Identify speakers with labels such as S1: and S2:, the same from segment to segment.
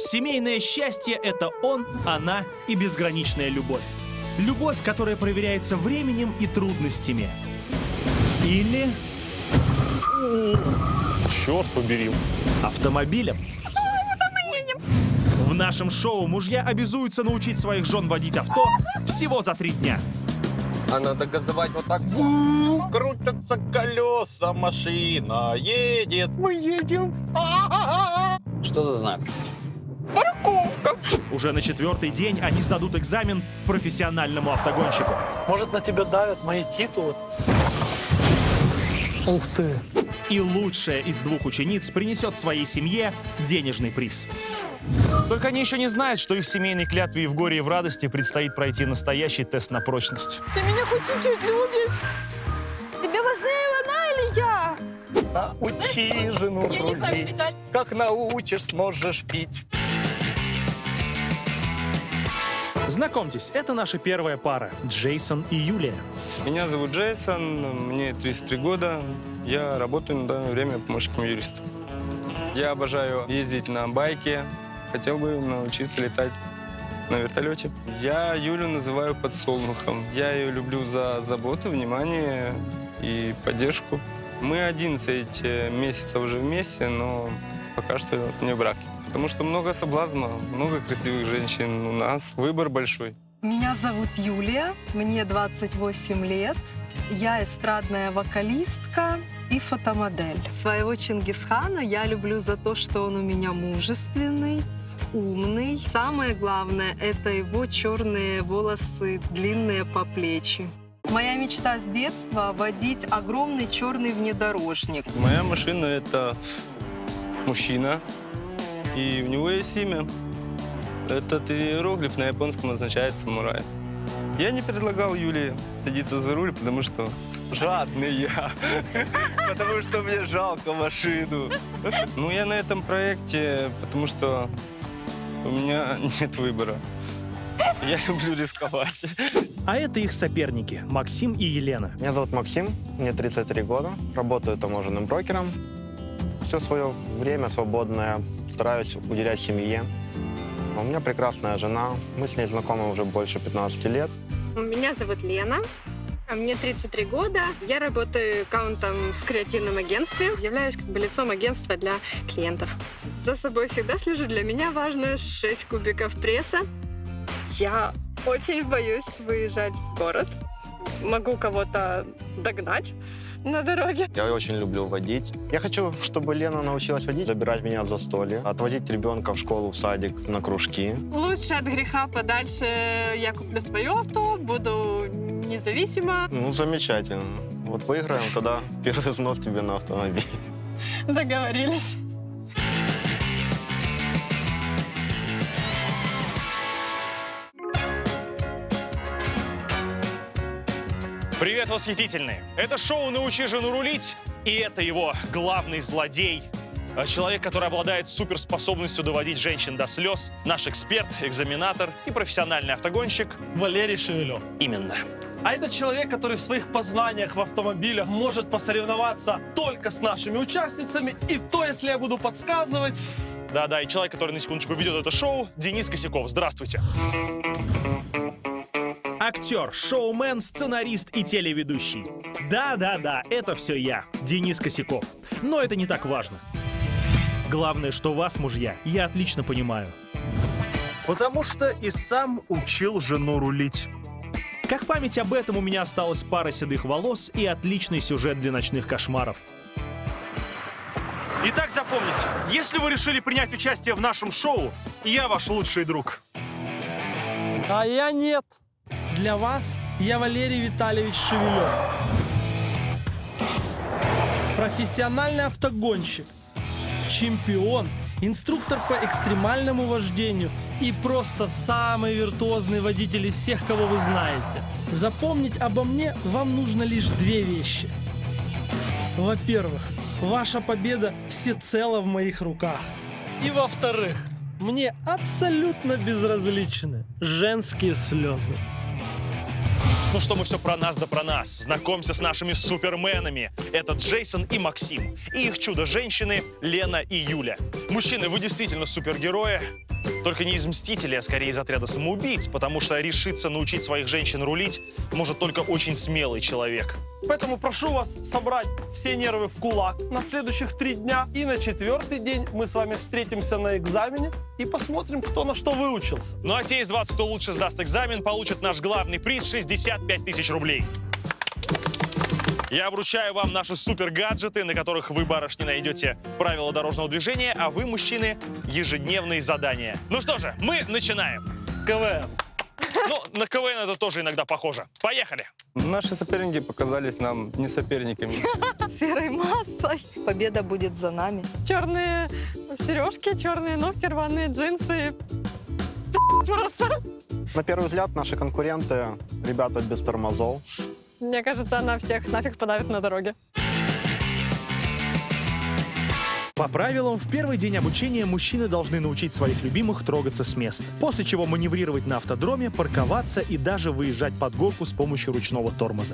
S1: Семейное счастье — это он, она и безграничная любовь. Любовь, которая проверяется временем и трудностями. Или...
S2: Черт побери.
S1: Автомобилем. В нашем шоу мужья обязуются научить своих жен водить авто всего за 3 дня.
S3: А надо газовать вот так.
S2: Крутятся колеса, машина едет. Мы едем.
S3: Что за знак?
S4: Парковка.
S1: Уже на 4-й день они сдадут экзамен профессиональному автогонщику.
S5: Может, на тебя давят мои титулы? Ух ты!
S1: И лучшая из 2 учениц принесет своей семье денежный приз.
S2: Только они еще не знают, что их семейной клятве и в горе, и в радости предстоит пройти настоящий тест на прочность.
S4: Ты меня хоть чуть-чуть любишь? Тебе важнее она или я?
S5: Научи жену
S4: Я не знаю,
S5: рулить.
S4: Виталь.
S5: Как научишь, сможешь пить.
S1: Знакомьтесь, это наша первая пара — Джейсон и Юлия.
S6: Меня зовут Джейсон, мне 33 года. Я работаю на данное время помощником юриста. Я обожаю ездить на байке. Хотел бы научиться летать на вертолете. Я Юлю называю подсолнухом. Я ее люблю за заботу, внимание и поддержку. Мы 11 месяцев уже вместе, но пока что не в браке. Потому что много соблазна, много красивых женщин. У нас выбор большой.
S7: Меня зовут Юлия, мне 28 лет. Я эстрадная вокалистка и фотомодель. Своего Чингисхана я люблю за то, что он у меня мужественный, умный. Самое главное — это его черные волосы, длинные по плечи. Моя мечта с детства — водить огромный черный внедорожник.
S6: Моя машина — это мужчина, и у него есть имя. Этот иероглиф на японском означает «самурай». Я не предлагал Юле садиться за руль, потому что жадный я. Потому что мне жалко машину. Ну, я на этом проекте, потому что у меня нет выбора. Я люблю рисковать.
S1: А это их соперники — Максим и Елена.
S8: Меня зовут Максим, мне 33 года, работаю таможенным брокером. Все свое время свободное стараюсь уделять семье. У меня прекрасная жена, мы с ней знакомы уже больше 15 лет.
S9: Меня зовут Лена, мне 33 года. Я работаю аккаунтом в креативном агентстве, являюсь как бы лицом агентства для клиентов. За собой всегда слежу, для меня важно 6 кубиков пресса. Я очень боюсь выезжать в город. Могу кого-то догнать на дороге.
S8: Я очень люблю водить. Я хочу, чтобы Лена научилась водить, забирать меня в застолье, отвозить ребенка в школу, в садик, на кружки.
S9: Лучше от греха подальше я куплю свое авто, буду независима.
S8: Ну, замечательно. Вот выиграем, тогда первый взнос тебе на автомобиль.
S9: Договорились.
S2: Привет, восхитительные! Это шоу «Научи жену рулить», и это его главный злодей. Человек, который обладает суперспособностью доводить женщин до слез. Наш эксперт, экзаменатор и профессиональный автогонщик
S5: Валерий Шевелев.
S2: Именно.
S5: А это человек, который в своих познаниях в автомобилях может посоревноваться только с нашими участницами. И то, если я буду подсказывать.
S2: Да-да, и человек, который на секундочку ведет это шоу, Денис Косяков. Здравствуйте.
S1: Актер, шоумен, сценарист и телеведущий. Да-да-да, это все я, Денис Косяков. Но это не так важно. Главное, что вас, мужья, я отлично понимаю.
S10: Потому что и сам учил жену рулить.
S1: Как память об этом, у меня осталась пара седых волос и отличный сюжет для ночных кошмаров.
S10: Итак, запомните, если вы решили принять участие в нашем шоу, я ваш лучший друг.
S5: А я нет. Для вас я Валерий Витальевич Шевелев. Профессиональный автогонщик, чемпион, инструктор по экстремальному вождению и просто самый виртуозный водитель из всех, кого вы знаете. Запомнить обо мне вам нужно лишь 2 вещи. Во-первых, ваша победа всецело в моих руках. И во-вторых, мне абсолютно безразличны женские слезы.
S2: Ну что, мы все про нас да про нас. Знакомься с нашими суперменами. Это Джейсон и Максим. И их чудо-женщины Лена и Юля. Мужчины, вы действительно супергерои. Только не из «Мстителей», а скорее из отряда самоубийц, потому что решиться научить своих женщин рулить может только очень смелый человек.
S5: Поэтому прошу вас собрать все нервы в кулак на следующих 3 дня. И на 4-й день мы с вами встретимся на экзамене и посмотрим, кто на что выучился.
S2: Ну а те из вас, кто лучше сдаст экзамен, получат наш главный приз — 65 тысяч рублей. Я вручаю вам наши супер-гаджеты, на которых вы, барышни, найдете правила дорожного движения, а вы, мужчины, ежедневные задания. Ну что же, мы начинаем.
S5: КВН.
S2: Ну, на КВН это тоже иногда похоже. Поехали.
S6: Наши соперники показались нам не соперниками.
S7: Серой массой. Победа будет за нами.
S9: Черные сережки, черные ногти, рваные джинсы. Просто.
S8: На первый взгляд наши конкуренты, ребята без тормозов.
S9: Мне кажется, она всех нафиг подавит на дороге.
S1: По правилам, в первый день обучения мужчины должны научить своих любимых трогаться с места. После чего маневрировать на автодроме, парковаться и даже выезжать под горку с помощью ручного тормоза.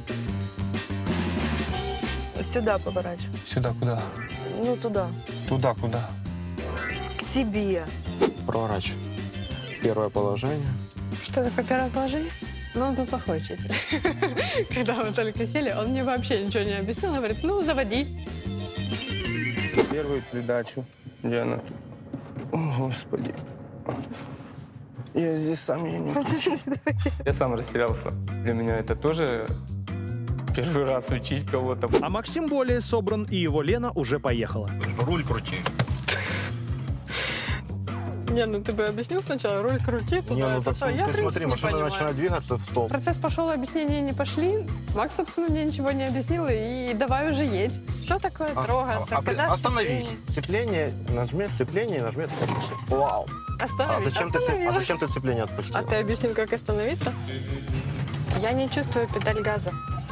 S4: Сюда поворачивай.
S6: Сюда куда?
S4: Ну, туда.
S6: Туда куда?
S4: К себе.
S8: Проворачивай. Первое положение.
S9: Что такое первое положение?
S7: Ну, он был плохой учитель.
S9: Когда мы только сели, он мне вообще ничего не объяснил. Он говорит, ну, заводи.
S6: Первую передачу. Где она? О, Господи. Я здесь сам я не... Я сам растерялся. Для меня это тоже первый раз учить кого-то.
S1: А Максим более собран, и его Лена уже поехала.
S8: Руль крути.
S9: Не, ну ты бы объяснил сначала, руль крути туда.
S8: Не, ну так ты смотри, машина начинает двигаться в стоп.
S9: Процесс пошел, объяснения не пошли. Макс, собственно, мне ничего не объяснил, и давай уже едь. Что такое трогаться?
S8: Остановись. Сцепление, нажми сцепление и нажми тормоз. Вау.
S9: Остановись.
S8: А зачем ты сцепление отпустил?
S9: А ты объяснил, как остановиться? Я не чувствую педаль газа.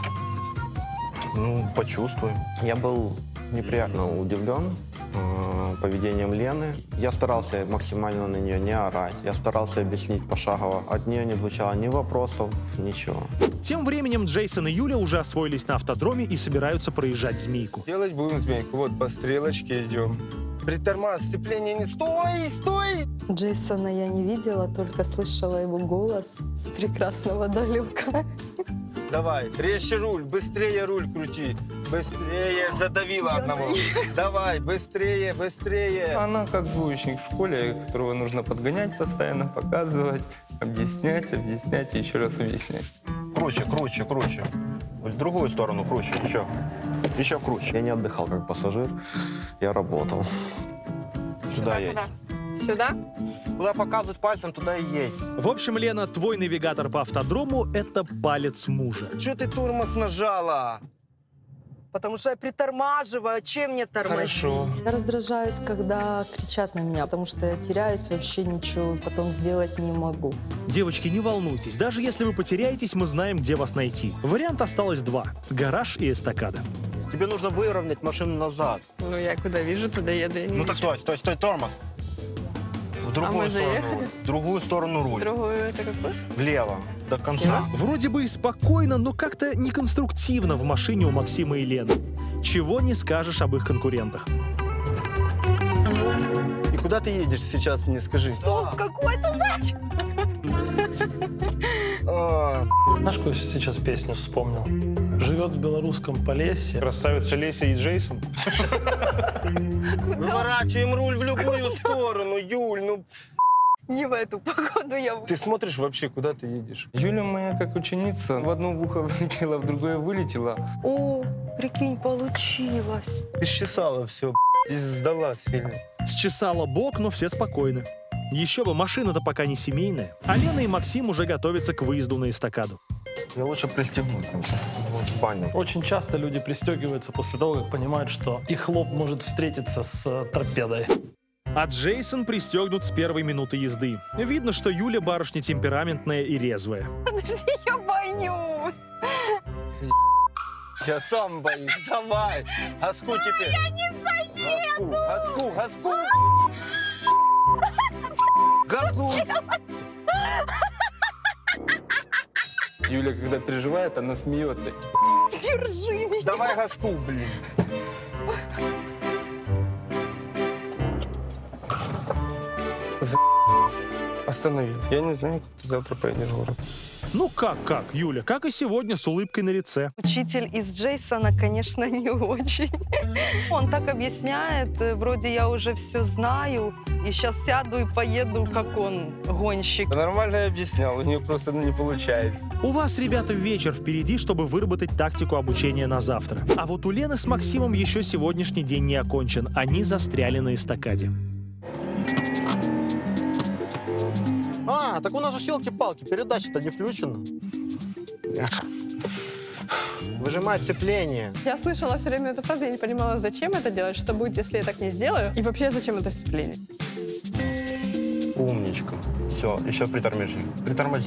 S8: Ну, почувствуй. Я был неприятно удивлен поведением Лены. Я старался максимально на нее не орать. Я старался объяснить пошагово. От нее не звучало ни вопросов, ничего.
S1: Тем временем Джейсон и Юля уже освоились на автодроме и собираются проезжать змейку.
S6: Делать будем змейку. Вот по стрелочке идем. Притормаживай, сцепление не... Стой, стой!
S7: Джейсона я не видела, только слышала его голос с прекрасного далека.
S6: Давай, резче руль, быстрее руль крути. Быстрее, задавила одного. Давай, быстрее, быстрее. Она как двоечник в школе, которого нужно подгонять постоянно, показывать, объяснять, объяснять и еще раз объяснять.
S8: Круче, круче, круче. В другую сторону круче, еще. Еще круче. Я не отдыхал как пассажир, я работал. Сюда едь.
S9: Сюда?
S8: Куда показывать пальцем, туда и едь.
S1: В общем, Лена, твой навигатор по автодрому — это палец мужа.
S6: Че ты тормоз нажала?
S4: Потому что я притормаживаю. Чем мне тормозить?
S6: Хорошо.
S7: Я раздражаюсь, когда кричат на меня, потому что я теряюсь, вообще ничего потом сделать не могу.
S1: Девочки, не волнуйтесь, даже если вы потеряетесь, мы знаем, где вас найти. Вариант осталось 2 — гараж и эстакада.
S8: Тебе нужно выровнять машину назад.
S9: Ну, я куда вижу, туда еду.
S8: Ну так стой, стой, стой, тормоз. В другую сторону. В другую сторону руль.
S9: Другую это какой?
S8: Влево, до конца.
S1: Вроде бы и спокойно, но как-то неконструктивно в машине у Максима и Лены. Чего не скажешь об их конкурентах.
S6: И куда ты едешь сейчас, мне скажи?
S4: Стоп, какой-то зайчик!
S5: Знаешь, какую сейчас песню вспомнил? Живет в белорусском Полесье.
S2: Красавица Леся и Джейсон.
S6: Выворачиваем руль в любую сторону, Юль, ну...
S4: Не в эту погоду я...
S6: Ты смотришь вообще, куда ты едешь? Юля моя, как ученица, в одно ухо вылетела, в другое вылетела.
S4: О, прикинь, получилось.
S6: Исчесала все, и сдала сильно.
S1: Счесала бок, но все спокойны. Еще бы, машина-то пока не семейная. А Лена и Максим уже готовятся к выезду на эстакаду.
S8: Я лучше пристегнуть. В баню.
S5: Очень часто люди пристегиваются после того, как понимают, что их лоб может встретиться с торпедой.
S1: А Джейсон пристегнут с первой минуты езды. Видно, что Юля барышня темпераментная и резвая.
S4: Подожди, я боюсь.
S6: Я сам боюсь, давай. Газку теперь.
S4: Я не заеду.
S6: Газку, газку, газу. Юля, когда переживает, она смеется.
S4: Держи меня.
S6: Давай газку, блин. остановил. Я не знаю, как ты завтра поедешь в город.
S1: Ну как, Юля, как и сегодня, с улыбкой на лице.
S7: Учитель из Джейсона, конечно, не очень. Он так объясняет, вроде я уже все знаю, и сейчас сяду и поеду, как он, гонщик.
S6: Нормально я объяснял, у нее просто не получается.
S1: У вас, ребята, вечер впереди, чтобы выработать тактику обучения на завтра. А вот у Лены с Максимом еще сегодняшний день не окончен. Они застряли на эстакаде.
S8: А, так у нас же елки-палки, передача-то не включена. Выжимать сцепление.
S9: Я слышала все время эту фразу, я не понимала, зачем это делать, что будет, если я так не сделаю, и вообще зачем это сцепление.
S8: Умничка. Все, еще притормози. Притормози.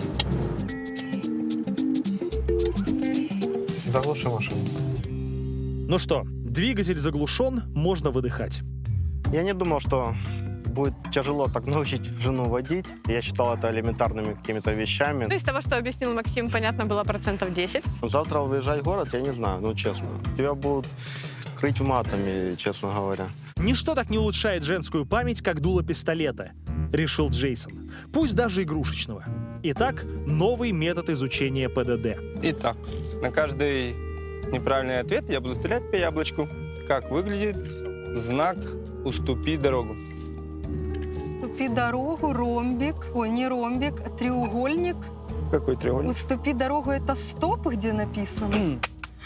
S8: Заглуши машину.
S1: Ну что, двигатель заглушен, можно выдыхать.
S8: Я не думал, что будет тяжело так научить жену водить. Я считал это элементарными какими-то вещами.
S9: Ну, из того, что объяснил Максим, понятно было 10%.
S8: Завтра выезжать в город, я не знаю, ну честно. Тебя будут крыть матами, честно говоря.
S1: Ничто так не улучшает женскую память, как дуло пистолета, решил Джейсон. Пусть даже игрушечного. Итак, новый метод изучения ПДД.
S6: Итак, на каждый неправильный ответ я буду стрелять по яблочку. Как выглядит знак «Уступи дорогу»?
S7: Уступи дорогу, ромбик. Ой, не ромбик, а треугольник.
S6: Какой треугольник?
S7: Уступи дорогу, это стоп, где написано?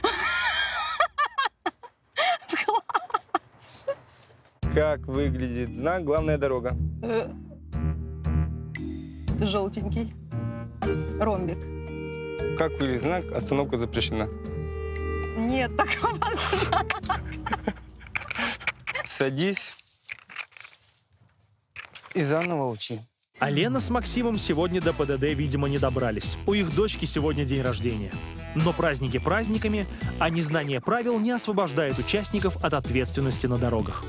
S6: Как выглядит знак «Главная дорога»?
S7: Желтенький. Ромбик.
S6: Как выглядит знак «Остановка запрещена»?
S7: Нет такого знака.
S6: Садись и заново учи.
S1: А Лена с Максимом сегодня до ПДД, видимо, не добрались. У их дочки сегодня день рождения. Но праздники праздниками, а незнание правил не освобождает участников от ответственности на дорогах.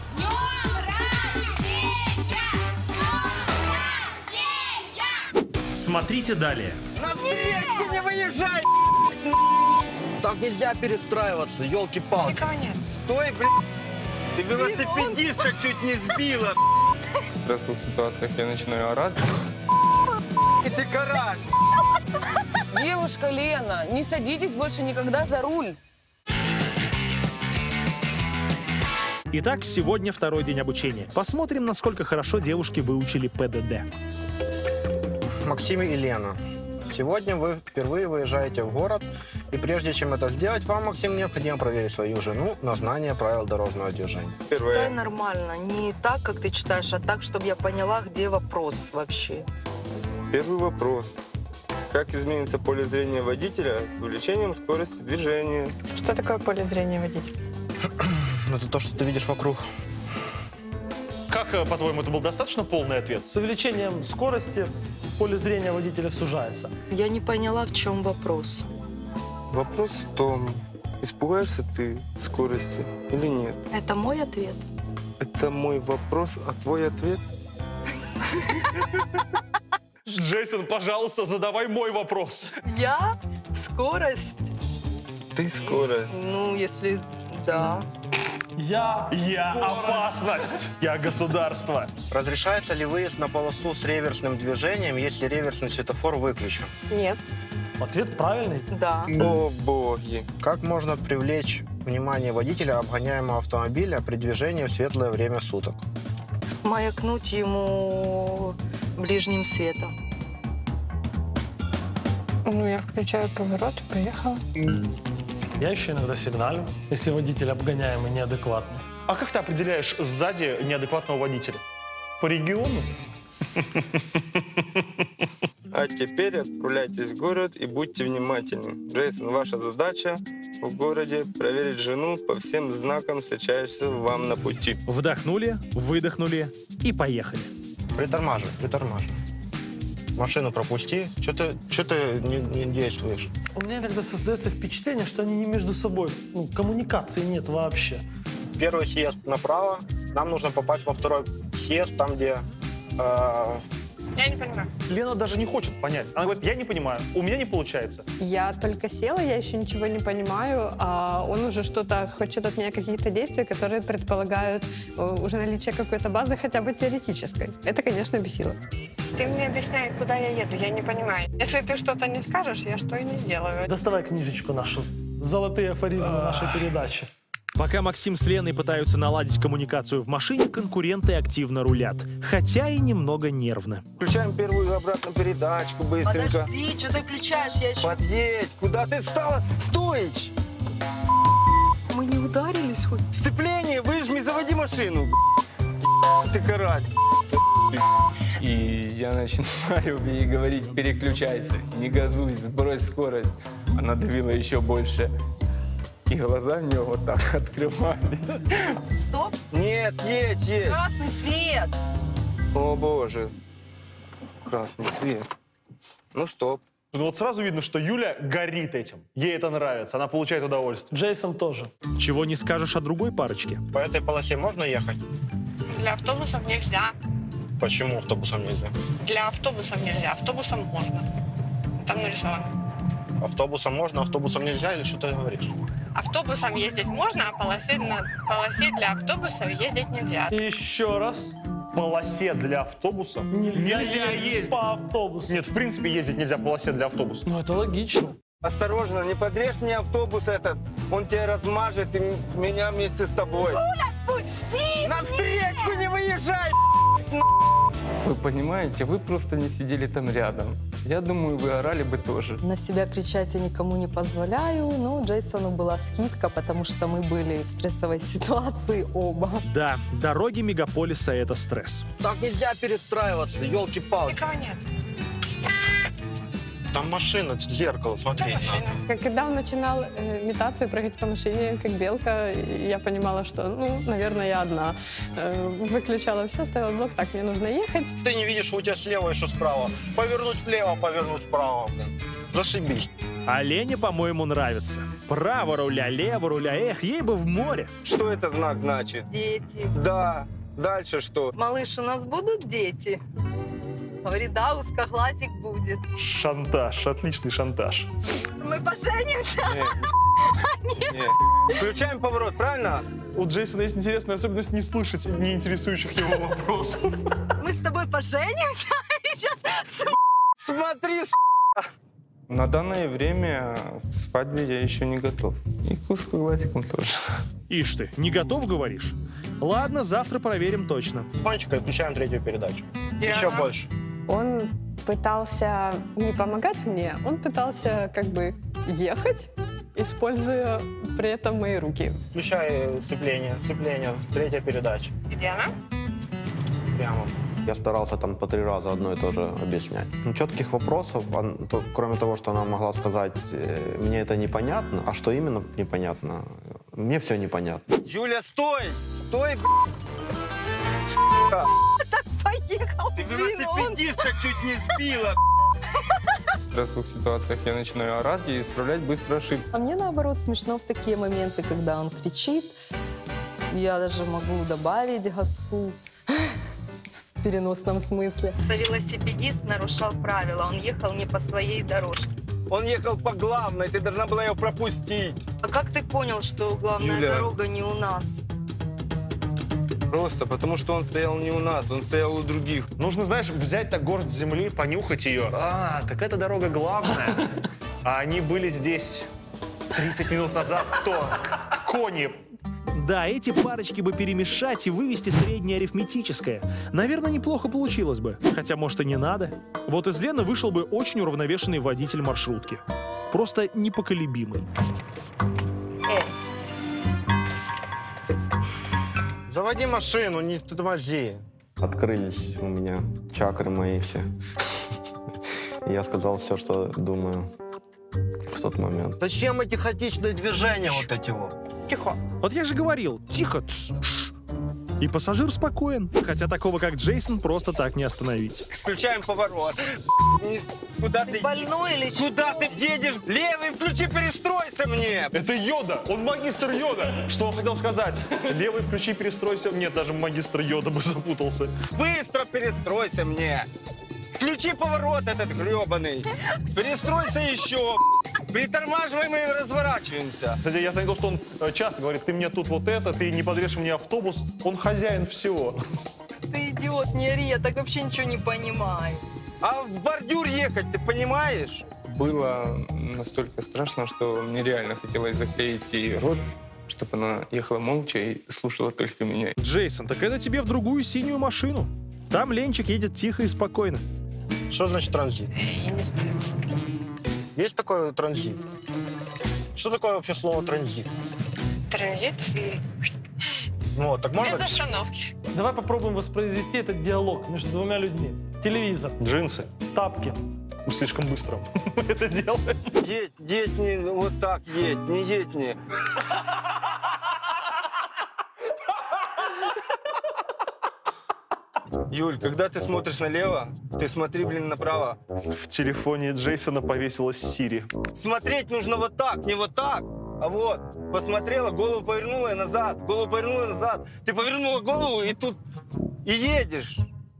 S1: Смотрите далее.
S3: На встречку не выезжай!
S8: Так нельзя перестраиваться, елки-палки.
S3: Стой, блядь! Ты велосипедиста чуть не сбила!
S6: В стрессовых ситуациях я начинаю орать.
S3: И ты карась!
S11: Девушка Лена, не садитесь больше никогда за руль.
S1: Итак, сегодня второй день обучения. Посмотрим, насколько хорошо девушки выучили ПДД.
S8: Максим и Лена, сегодня вы впервые выезжаете в город, и прежде чем это сделать, вам, Максим, необходимо проверить свою жену на знание правил дорожного движения.
S12: Да, нормально. Не так, как ты читаешь, а так, чтобы я поняла, где вопрос вообще.
S6: Первый вопрос. Как изменится поле зрения водителя с увеличением скорости движения?
S9: Что такое поле зрения водителя?
S8: Это то, что ты видишь вокруг.
S2: Как, по-твоему, это был достаточно полный ответ?
S5: С увеличением скорости поле зрения водителя сужается.
S12: Я не поняла, в чем вопрос.
S6: Вопрос в том, испугаешься ты скорости или нет?
S12: Это мой ответ?
S6: Это мой вопрос, а твой ответ?
S2: Джейсон, пожалуйста, задавай мой вопрос.
S12: Я? Скорость?
S6: Ты скорость.
S12: Ну, если да.
S2: Я опасность. Я государство.
S8: Разрешается ли выезд на полосу с реверсным движением, если реверсный светофор выключен?
S9: Нет.
S5: Ответ правильный.
S12: Да.
S6: О, боги.
S8: Как можно привлечь внимание водителя обгоняемого автомобиля при движении в светлое время суток?
S12: Маякнуть ему ближним светом.
S9: Ну, я включаю поворот и поехала.
S5: Я еще иногда сигналю, если водитель обгоняемый неадекватный.
S2: А как ты определяешь сзади неадекватного водителя? По региону?
S6: А теперь отправляйтесь в город и будьте внимательны. Джейсон, ваша задача в городе проверить жену по всем знакам, встречающимся вам на пути.
S1: Вдохнули, выдохнули и поехали.
S8: Притормаживай, притормаживай. Машину пропусти. Что ты не действуешь?
S5: У меня иногда создается впечатление, что они не между собой. Ну, коммуникации нет вообще.
S8: Первый съезд направо. Нам нужно попасть во второй съезд, там, где...
S9: Я не понимаю.
S2: Лена даже не хочет понять. Она говорит, я не понимаю, у меня не получается.
S9: Я только села, я еще ничего не понимаю, а он уже что-то хочет от меня, какие-то действия, которые предполагают уже наличие какой-то базы, хотя бы теоретической. Это, конечно, бесило. Ты мне объясняй, куда я еду, я не понимаю. Если ты что-то не скажешь, я что и не сделаю.
S5: Доставай книжечку нашу. Золотые афоризмы нашей передачи.
S1: Пока Максим с Леной пытаются наладить коммуникацию в машине, конкуренты активно рулят. Хотя и немного нервно.
S3: Включаем первую обратную передачку быстренько.
S12: Подожди, что ты включаешь? Я еще...
S3: Подъедь, куда ты встала? Стой!
S12: Мы не ударились хоть?
S3: Сцепление, выжми, заводи машину. Ты карась.
S6: И я начинаю ей говорить: переключайся, не газуй, сбрось скорость. Она давила еще больше. И глаза у нее вот так открывались.
S12: Стоп.
S3: Нет, едь, едь.
S12: Красный свет.
S3: О, боже. Красный свет. Ну, стоп.
S2: Ну вот сразу видно, что Юля горит этим. Ей это нравится, она получает удовольствие.
S5: Джейсон тоже.
S1: Чего не скажешь о другой парочке.
S8: По этой полосе можно ехать?
S9: Для автобусов нельзя.
S8: Почему автобусом нельзя?
S9: Для автобусов нельзя, автобусом можно. Там нарисовано.
S8: Автобусом можно, автобусом нельзя, или что ты говоришь?
S9: Автобусом ездить можно, а полосе для автобусов ездить нельзя.
S5: Еще раз.
S2: Полосе для автобусов нельзя ездить
S5: по автобусу.
S2: Нет, в принципе, ездить нельзя по полосе для автобусов.
S5: Ну, это логично.
S3: Осторожно, не подрежь мне автобус этот. Он тебя размажет и меня вместе с тобой.
S12: Пусти!
S3: На встречку не выезжай!
S6: Вы понимаете, вы просто не сидели там рядом. Я думаю, вы орали бы тоже.
S12: На себя кричать я никому не позволяю, но Джейсону была скидка, потому что мы были в стрессовой ситуации оба.
S1: Да, дороги мегаполиса — это стресс.
S8: Так нельзя перестраиваться, елки-палки.
S9: Никого нет.
S8: Там машина, зеркало, смотри.
S13: Когда он начинал метаться и прыгать по машине, как белка, я понимала, что, ну, наверное, я одна. Выключала все, ставила блок, так, мне нужно ехать.
S8: Ты не видишь, что у тебя слева и что справа. Повернуть влево, повернуть вправо. Зашибись.
S1: А Лене, по-моему, нравится. Право руля, лево руля, эх, ей бы в море.
S3: Что это знак значит?
S12: Дети.
S3: Да. Дальше что?
S12: Малыш, у нас будут дети? Говорит, да, узкоглазик будет.
S2: Шантаж, отличный шантаж.
S12: Мы поженимся.
S3: Нет. Включаем поворот, правильно?
S2: У Джейсона есть интересная особенность не слышать не интересующих его вопросов.
S12: Мы с тобой поженимся? Сейчас...
S3: Смотри,
S6: На данное время к свадьбе я еще не готов. И к узкоглазикам тоже.
S1: Ишь ты, не готов, говоришь? Ладно, завтра проверим точно.
S8: Панчика, включаем третью передачу. Еще больше.
S13: Он пытался не помогать мне, он пытался как бы ехать, используя при этом мои руки.
S8: Включай сцепление, третья передача.
S9: Где она?
S8: Прямо. Я старался там по 3 раза одно и то же объяснять. Ну, четких вопросов, кроме того, что она могла сказать, мне это непонятно, а что именно непонятно, мне все непонятно.
S3: Юля, стой! Стой,
S12: Так поехал.
S3: Ты велосипедиста чуть не сбила.
S6: В стрессовых ситуациях я начинаю орать и исправлять быстро ошибки.
S12: А мне, наоборот, смешно в такие моменты, когда он кричит. Я даже могу добавить газку. В переносном смысле. Велосипедист нарушал правила. Он ехал не по своей дорожке.
S3: Он ехал по главной, ты должна была ее пропустить.
S12: А как ты понял, что главная
S3: Юля.
S12: дорога не у нас?
S3: Просто потому, что он стоял не у нас, он стоял у других.
S2: Нужно, знаешь, взять так горсть земли, понюхать ее. А, так эта дорога главная. А они были здесь 30 минут назад. Кто? Кони.
S1: Да, эти парочки бы перемешать и вывести среднее арифметическое. Наверное, неплохо получилось бы. Хотя, может, и не надо. Вот из Лены вышел бы очень уравновешенный водитель маршрутки. Просто непоколебимый.
S8: Заводи машину, не тормози. Открылись у меня чакры мои все. Я сказал все, что думаю в тот момент. Зачем эти хаотичные движения вот эти вот?
S9: Тихо.
S1: Вот я же говорил, тихо, тс, и пассажир спокоен. Хотя такого, как Джейсон, просто так не остановить.
S3: Включаем поворот. Куда ты
S12: больной или что?
S3: Куда ты едешь? Левый, включи, перестройся мне.
S2: Это Йода, он магистр Йода. Что он хотел сказать? Левый, включи, перестройся. Нет, даже магистр Йода бы запутался.
S3: Быстро перестройся мне. Включи поворот этот гребаный. Перестройся еще. Притормаживаем и разворачиваемся.
S2: Кстати, я заметил, что он часто говорит, ты мне тут вот это, ты не подрежь мне автобус. Он хозяин всего.
S12: Ты идиот, не ори, я так вообще ничего не понимаю.
S3: А в бордюр ехать, ты понимаешь?
S6: Было настолько страшно, что мне реально хотелось заклеить ей рот, чтобы она ехала молча и слушала только меня.
S1: Джейсон, так это тебе в другую синюю машину. Там Ленчик едет тихо и спокойно.
S8: Что значит транзит?
S12: Я не знаю.
S8: Есть такой транзит? Что такое вообще слово транзит?
S9: Транзит
S8: Вот, так можно?
S9: без остановки.
S5: Давай попробуем воспроизвести этот диалог между двумя людьми. Телевизор,
S2: Джинсы.
S5: тапки.
S2: Слишком быстро мы это делаем.
S3: Едь не вот так, не едь не. Юль, когда ты смотришь налево, ты смотри, блин, направо.
S2: В телефоне Джейсона повесилась Сири.
S3: Смотреть нужно вот так, не вот так, а вот. Посмотрела, голову повернула и назад, голову повернула и назад. Ты повернула голову и тут и едешь.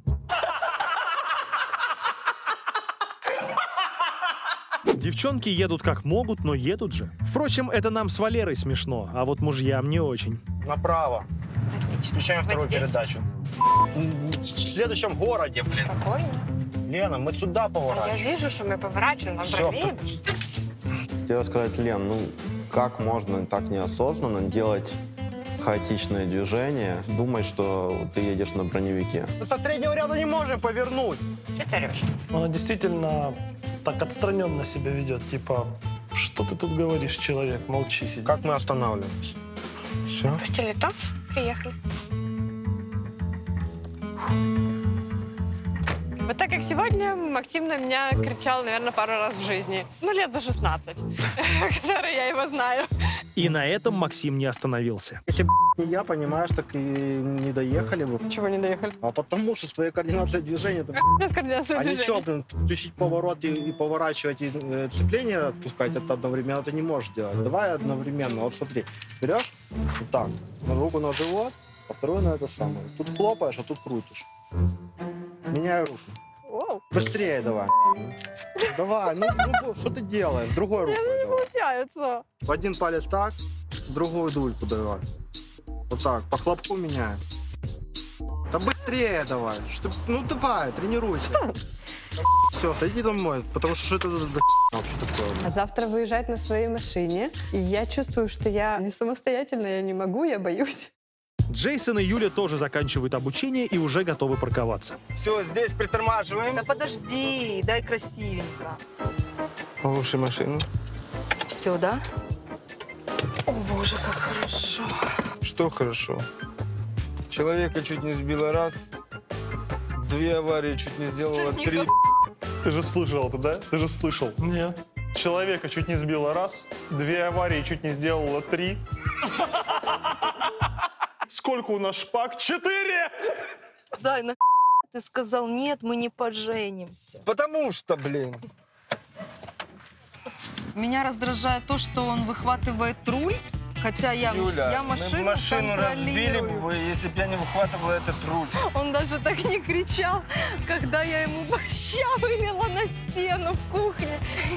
S1: Девчонки едут как могут, но едут же. Впрочем, это нам с Валерой смешно, а вот мужьям не очень.
S8: Направо.
S9: Отлично.
S8: Включаем вторую
S9: здесь.
S8: передачу. В следующем городе, блин.
S9: Спокойно.
S8: Лена, мы сюда
S9: Я
S8: поворачиваем.
S9: вижу, что мы поворачиваем, вам
S8: Всё.
S9: троллейбус.
S8: Хотела сказать, Лен, ну как можно так неосознанно делать хаотичное движение, думать, что ты едешь на броневике? Мы со среднего ряда не можем повернуть.
S9: Что ты орешь?
S5: Она действительно так отстраненно себя ведет. Типа, что ты тут говоришь, человек? Молчи, сиди.
S8: Как мы останавливаемся? Все.
S9: Пустили то, приехали. Вот так как сегодня Максим на меня кричал, наверное, пару раз в жизни. Ну, лет за 16, которые я его знаю.
S1: И на этом Максим не остановился.
S8: Если бы не я, понимаешь, так и не доехали бы.
S9: Чего не доехали?
S8: А потому что с твоей координацией движения...
S9: Без координации
S8: А
S9: движения.
S8: ничего, блин, включить поворот и поворачивать, и сцепление отпускать, это одновременно ты не можешь делать. Давай одновременно. Вот смотри, берешь вот так, руку на живот, а вторую на это самое. Тут хлопаешь, а тут крутишь. Меняй руку.
S9: Оу.
S8: Быстрее давай. Давай, ну что ты делаешь? Другой рукой
S9: Не
S8: давай.
S9: получается.
S8: В один палец так, другую дульку давай. Вот так, по хлопку меняй. Да быстрее давай. Ну давай, тренируйся. Все, сойди домой, потому что это за вообще такое?
S13: А завтра выезжать на своей машине, и я чувствую, что я не самостоятельно, я не могу, я боюсь.
S1: Джейсон и Юля тоже заканчивают обучение и уже готовы парковаться.
S3: Все, здесь притормаживаем.
S12: Да подожди, дай красивенько.
S6: Лучше машину.
S12: Все, да? О, боже, как хорошо.
S6: Что хорошо? Человека чуть не сбила раз, 2 аварии чуть не сделала, 3.
S2: Ты же слышал это, да? Ты же слышал.
S5: Нет.
S2: Человека чуть не сбила раз, 2 аварии чуть не сделала 3. Сколько у нас шпаг? 4!
S12: Зай, на ты сказал, нет, мы не поженимся.
S3: Потому что, блин.
S12: Меня раздражает то, что он выхватывает руль, хотя я
S3: Юля,
S12: машину
S3: мы машину разбили
S12: контролирую.
S3: бы, если бы я не выхватывала этот руль.
S7: Он даже так не кричал, когда я ему борща вылила на стену в кухне.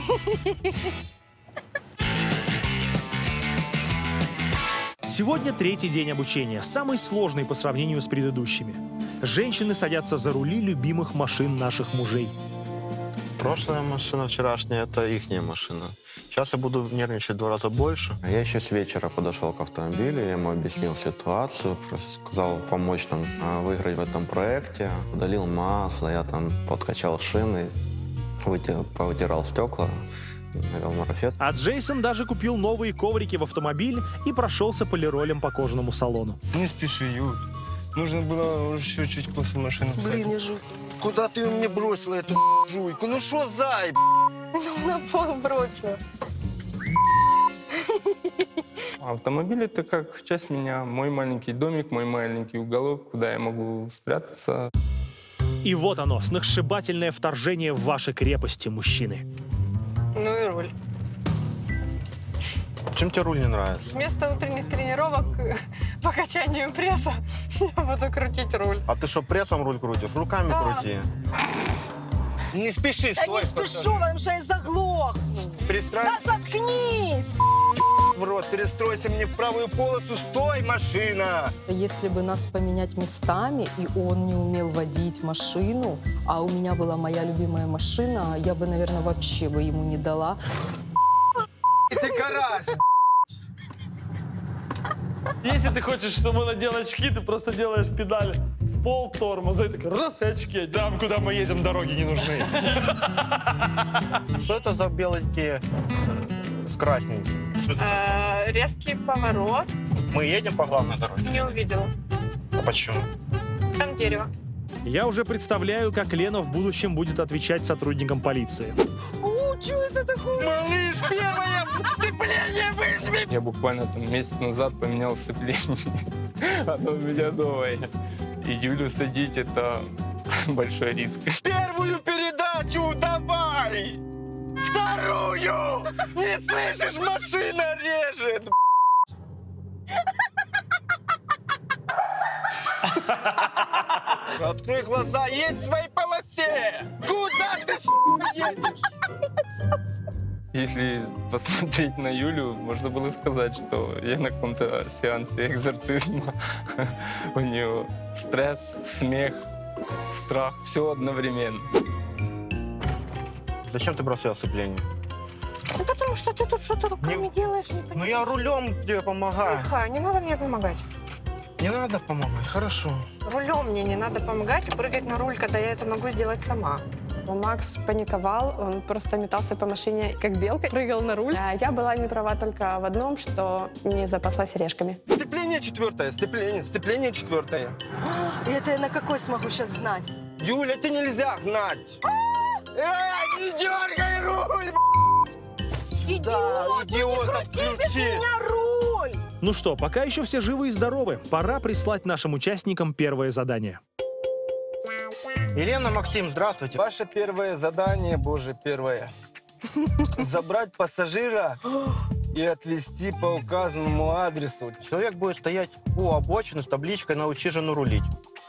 S1: Сегодня 3-й день обучения, самый сложный по сравнению с предыдущими. Женщины садятся за рули любимых машин наших мужей.
S8: Прошлая машина вчерашняя, это ихняя машина. Сейчас я буду нервничать 2 раза больше. Я еще с вечера подошел к автомобилю, я ему объяснил ситуацию, сказал помочь нам выиграть в этом проекте. Удалил масло, я там подкачал шины, повытирал стекла, навел марафет.
S1: А Джейсон даже купил новые коврики в автомобиль и прошелся полиролем по кожаному салону.
S6: Не спеши, Юль. Нужно было еще чуть после машины посадить.
S3: Блин, я жуй. Куда ты мне бросила эту жуйку? Ну что, зай?
S7: Ну, на пол бросила.
S6: Автомобиль — это как часть меня, мой маленький домик, мой маленький уголок, куда я могу спрятаться.
S1: И вот оно, сногсшибательное вторжение в ваши крепости, мужчины.
S7: Ну и руль.
S8: Чем тебе руль не нравится?
S7: Вместо утренних тренировок по качанию пресса я буду крутить руль.
S8: А ты что, прессом руль крутишь? Руками крути.
S3: Не спеши,
S12: Да
S3: стой.
S12: не спешу, потому что я заглохну.
S3: Пристрай.
S12: Да заткнись!
S3: в рот, перестройся мне в правую полосу, стой, машина!
S12: Если бы нас поменять местами, и он не умел водить машину, а у меня была моя любимая машина, я бы, наверное, вообще бы ему не дала.
S3: Ты карась!
S5: Если ты хочешь, чтобы он надел очки, ты просто делаешь педали в пол тормоза и так раз и очки.
S2: Там, куда мы едем, дороги не нужны.
S8: Что это за беленькие с красненьким?
S9: Резкий поворот.
S8: Мы едем по главной дороге?
S9: Не увидела.
S8: А почему?
S9: Там дерево.
S1: Я уже представляю, как Лена в будущем будет отвечать сотрудникам полиции.
S11: Что это такое?
S3: Малыш, первое сцепление выжми!
S6: Я буквально там месяц назад поменял сцепление. Оно у меня новое. И Юлю садить — это большой риск.
S3: Первую передачу давай! Вторую! Не слышишь, машина режет! Открой глаза, едь в своей полосе! Куда ты едешь?
S6: Если посмотреть на Юлю, можно было сказать, что я на каком-то сеансе экзорцизма. У нее стресс, смех, страх, все одновременно.
S8: Зачем ты бросил сцепление?
S9: Ну, потому что ты тут что-то руками делаешь, не понимаешь.
S8: Ну я рулем тебе помогаю.
S9: Тихо, не надо мне помогать.
S8: Не надо помогать, хорошо.
S9: Рулем мне не надо помогать и прыгать на руль, когда я это могу сделать сама.
S13: Макс паниковал, он просто метался по машине, как белка, прыгал на руль. А я была не права только в одном, что не запаслась орешками.
S3: Сцепление четвертое, сцепление четвертое.
S4: Это я на какой смогу сейчас гнать?
S3: Юля, ты нельзя гнать! Не дергай руль!
S4: Идиот,
S3: идиот,
S4: ну не крути без
S3: отключи.
S4: меня руль!
S1: Ну что, пока еще все живы и здоровы. Пора прислать нашим участникам первое задание.
S8: Елена, Максим, здравствуйте.
S3: Ваше первое задание, боже, первое. Забрать пассажира и отвезти по указанному адресу.
S8: Человек будет стоять у обочины с табличкой «Научи жену рулить».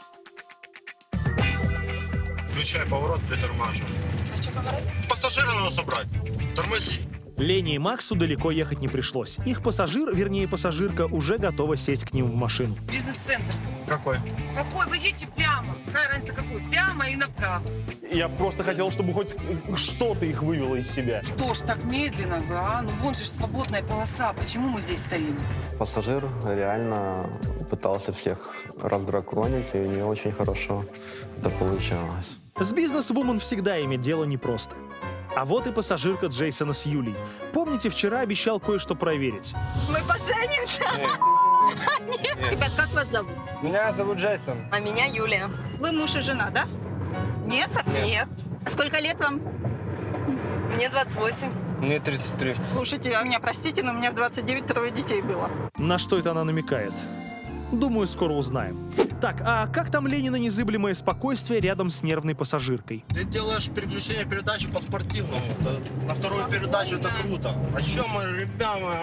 S8: Включай поворот, притормаживай. Пассажира надо собрать. Тормози.
S1: Лене и Максу далеко ехать не пришлось. Их пассажир, вернее пассажирка, уже готова сесть к ним в машину.
S11: Бизнес-центр.
S8: Какой?
S11: Какой? Вы едете прямо. Какая разница какой? Прямо и направо.
S2: Я просто хотел, чтобы хоть что-то их вывело из себя.
S11: Что ж так медленно вы, а? Ну вон же свободная полоса. Почему мы здесь стоим?
S8: Пассажир реально пытался всех раздраконить, и не очень хорошо это получалось.
S1: С бизнес-вумен всегда иметь дело непросто. А вот и пассажирка Джейсона с Юлей. Помните, вчера обещал кое-что проверить?
S4: Мы поженимся?
S3: Нет.
S4: Ребят, как вас зовут?
S3: Меня зовут Джейсон.
S4: А меня Юлия.
S14: Вы муж и жена, да? Нет?
S4: Нет.
S14: А сколько лет вам?
S4: Мне 28.
S3: Мне 33.
S14: Слушайте, а меня простите, но у меня в 29 3 детей было.
S1: На что это она намекает? Думаю, скоро узнаем. Так, а как там Ленина незыблемое спокойствие рядом с нервной пассажиркой?
S15: Ты делаешь переключение передачи по спортивному. На вторую передачу это круто. А что мы, ребята?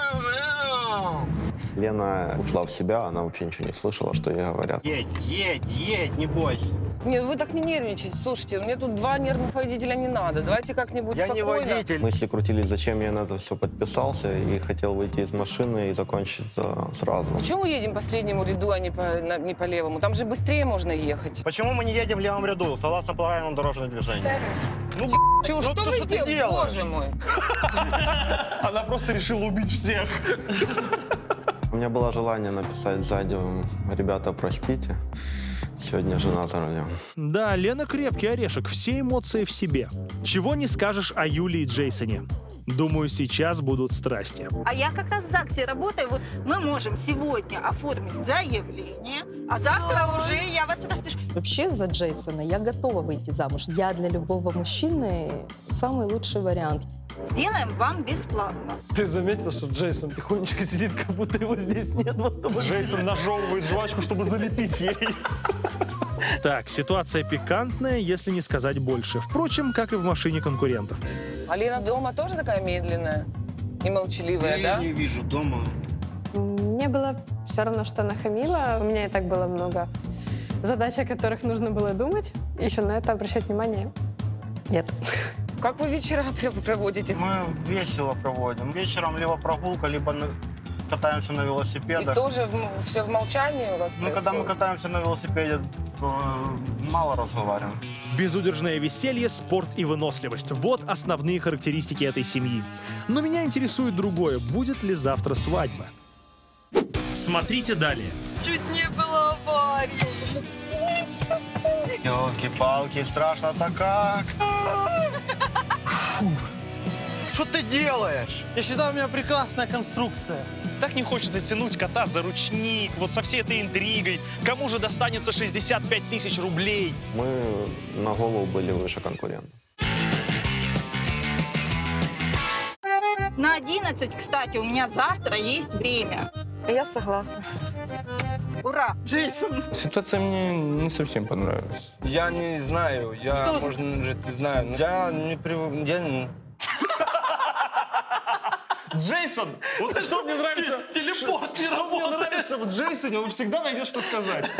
S8: Лена ушла в себя, она вообще ничего не слышала, что ей говорят.
S15: Едь, не бойся.
S11: Нет, вы так не нервничайте. Слушайте, мне тут 2 нервных водителя не надо. Давайте как-нибудь спокойно.
S8: Мысли крутились, зачем я на это все подписался и хотел выйти из машины и закончиться сразу.
S11: Почему мы едем по среднему ряду, а не по левому? Там же быстрее можно ехать.
S8: Почему мы не едем в левом ряду, согласно правилам дорожного движения?
S11: Что вы делаете? Боже мой.
S2: Она просто решила убить всех.
S8: У меня было желание написать сзади: ребята, простите, сегодня жена за рулем.
S1: Да, Лена крепкий орешек, все эмоции в себе. Чего не скажешь о Юле и Джейсоне. Думаю, сейчас будут страсти.
S14: А я как-то в ЗАГСе работаю, вот мы можем сегодня оформить заявление, а завтра уже я вас распишу.
S12: Вообще за Джейсона я готова выйти замуж. Я для любого мужчины самый лучший вариант.
S14: Сделаем вам бесплатно.
S5: Ты заметила, что Джейсон тихонечко сидит, как будто его здесь нет в автомобиле?
S2: Джейсон нажевывает жвачку, чтобы залепить ей.
S1: Так, ситуация пикантная, если не сказать больше. Впрочем, как и в машине конкурентов.
S11: А Лена дома тоже такая медленная и молчаливая,
S15: Я
S11: да?
S15: не вижу дома.
S13: Мне было все равно, что она хамила. У меня и так было много задач, о которых нужно было думать. Еще на это обращать внимание нет.
S11: Как вы вечера проводите?
S8: Мы весело проводим. Вечером либо прогулка, либо катаемся на велосипедах.
S11: И тоже все в молчании у вас происходит?
S8: Когда мы катаемся на велосипеде, мало разговариваем.
S1: Безудержное веселье, спорт и выносливость. Вот основные характеристики этой семьи. Но меня интересует другое. Будет ли завтра свадьба? Смотрите далее.
S12: Чуть не было аварии.
S8: Ёлки-палки, страшно-то как. Что ты делаешь?
S5: Я считаю, у меня прекрасная конструкция.
S2: Так не хочется тянуть кота за ручник, вот со всей этой интригой. Кому же достанется 65 тысяч рублей?
S8: Мы на голову были выше конкурентов.
S14: На 11, кстати, у меня завтра есть время.
S12: Я согласна.
S14: Ура, Джейсон!
S6: Ситуация мне не совсем понравилась.
S3: Я не знаю,
S14: Что?
S3: может, ты знаю, но я не привык.
S2: Джейсон! Вот что мне нравится...
S5: Телепорт не
S2: Что мне
S5: работает.
S2: нравится в Джейсоне, он всегда найдет, что сказать.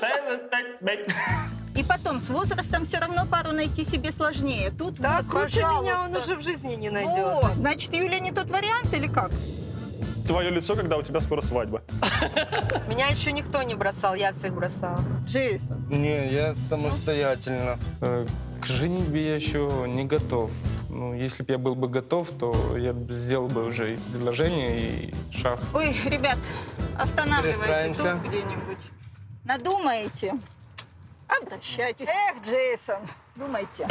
S14: И потом, с возрастом все равно пару найти себе сложнее. Тут
S12: Да,
S14: вот,
S12: круче
S14: пожалуйста.
S12: меня он уже в жизни не найдет.
S14: О, значит, Юля не тот вариант или как?
S2: Твое лицо, когда у тебя скоро свадьба.
S12: Меня еще никто не бросал, я всех бросала.
S14: Джейсон.
S3: Не, я самостоятельно.
S6: К женитьбе я еще не готов. Ну, если бы я был бы готов, то я бы сделал бы уже и предложение и шаг.
S14: Ой, ребят, останавливайте
S3: Перестраиваемся.
S14: тут где-нибудь. Надумаете? Обращайтесь. Эх, Джейсон, думайте.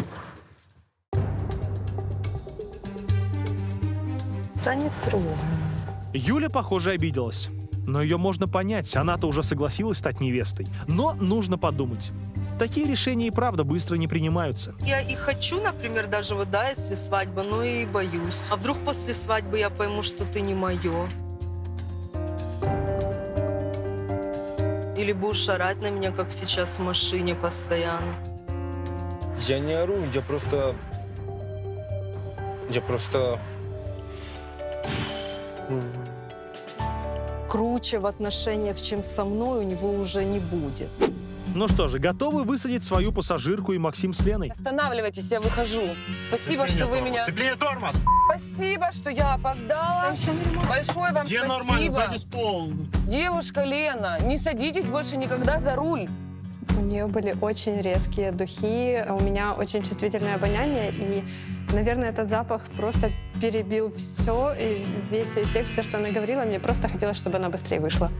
S12: Да не трудно.
S1: Юля, похоже, обиделась. Но ее можно понять, она-то уже согласилась стать невестой. Но нужно подумать. Такие решения и правда быстро не принимаются.
S12: Я и хочу, например, даже вот, да, если свадьба, но и боюсь. А вдруг после свадьбы я пойму, что ты не мое? Или будешь орать на меня, как сейчас в машине постоянно?
S3: Я не ору, я просто...
S12: Круче в отношениях, чем со мной, у него уже не будет.
S1: Ну что же, готовы высадить свою пассажирку и Максим с Леной?
S11: Останавливайтесь, я выхожу. Спасибо, что вы меня...
S15: Сцепление тормоз!
S11: Спасибо, что я опоздала. Большое вам
S15: Где
S11: спасибо.
S15: нормально, сзади стол.
S11: Девушка Лена, не садитесь больше никогда за руль.
S13: У нее были очень резкие духи, у меня очень чувствительное обоняние, и, наверное, этот запах просто перебил все, и весь ее текст, все, что она говорила, мне просто хотелось, чтобы она быстрее вышла.